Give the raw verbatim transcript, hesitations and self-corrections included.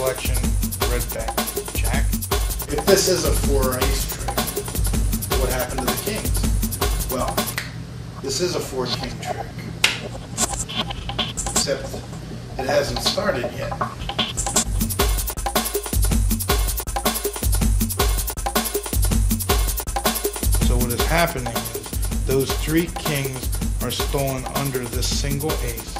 selection, red back, jack. If this is a four ace trick, what happened to the kings? Well, this is a four king trick, except it hasn't started yet. So what is happening is those three kings are stolen under this single ace.